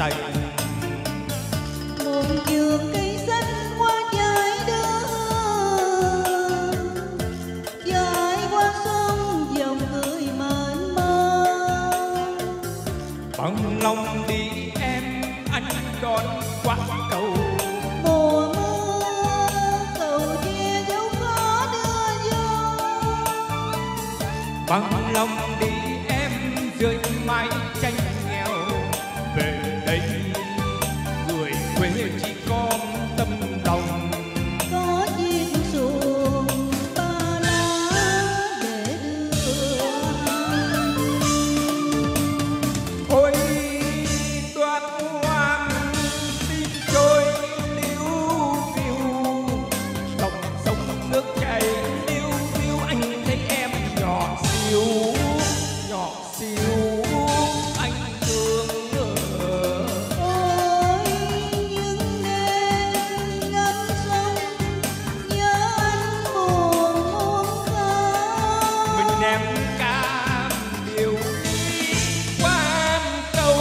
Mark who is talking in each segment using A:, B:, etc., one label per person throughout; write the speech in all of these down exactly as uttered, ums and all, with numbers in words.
A: xanh.
B: Một vườn cây xanh hoa trái đưa, dài qua sông dòng cười mênh mông.
A: Bằng lòng đi em, anh đón qua cầu.
B: Mùa mưa cầu che dấu khó đưa dâu.
A: Bằng lòng đi em, rơi mái tranh nghèo. Về đây người quê chỉ còn tâm lòng.
B: Có chiếc xuồng ba lá để đưa anh.
A: Ôi đoạt hoa tim trôi liu riu, dòng sông nước chảy liu riu, anh thấy em nhỏ xíu, nhỏ xíu anh thương ở.
B: Ôi những đêm ngắm sông nhớ anh buồn muôn khóc.
A: Mình đem ca điều đi quan cầu.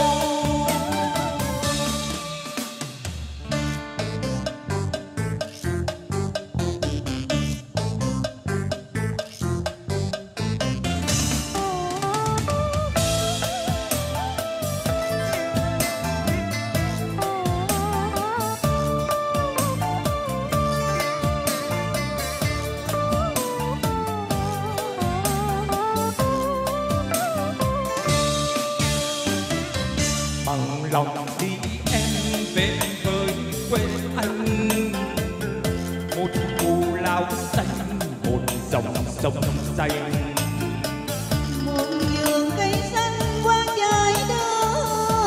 A: Bằng lòng đi em về với quê anh, một cù lao xanh, một dòng sông xanh.
B: Một vườn cây xanh hoa trái đưa,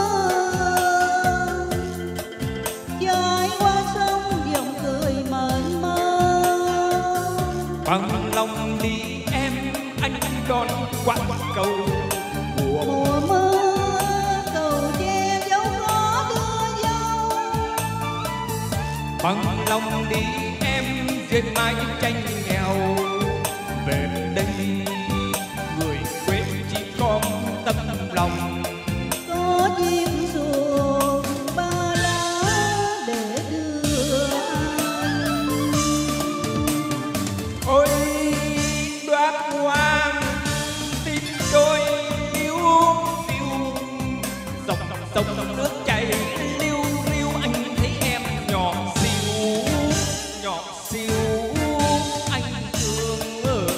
B: dài qua sông dòng cười mênh mông.
A: Bằng lòng đi em, anh đón qua cầu. Mùa
B: Mùa mưa cầu che dấu khó đưa dâu.
A: bằng lòng đi em, trên mái tranh nghèo. Về đây người quê chỉ còn tâm lòng.
B: Có chiếc xuồng ba lá để đưa anh.
A: Ôi đoạt hoa tim đôi liu riu, dòng sông nước chảy liu riu, anh thấy em nhỏ xíu, nhỏ xíu anh thương ở.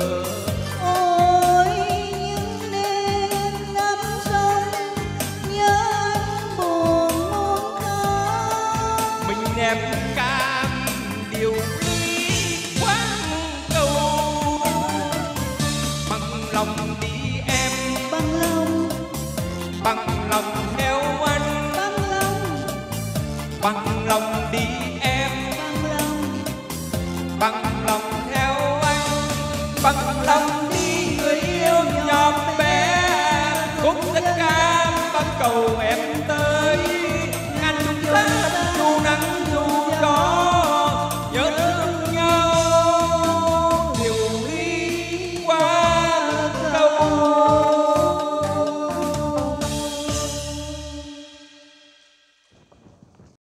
B: Ôi những đêm ngắm sông nhớ anh buồn muôn khóc.
A: Mình đem cam điều ly quán cầu. Bằng lòng đi em,
B: Bằng lòng,
A: bằng lòng theo anh.
B: bằng lòng,
A: Bằng lòng đi em,
B: bằng lòng.
A: bằng lòng theo anh. Bằng lòng đi người yêu nhỏ bé, khúc đất cam bắc cầu em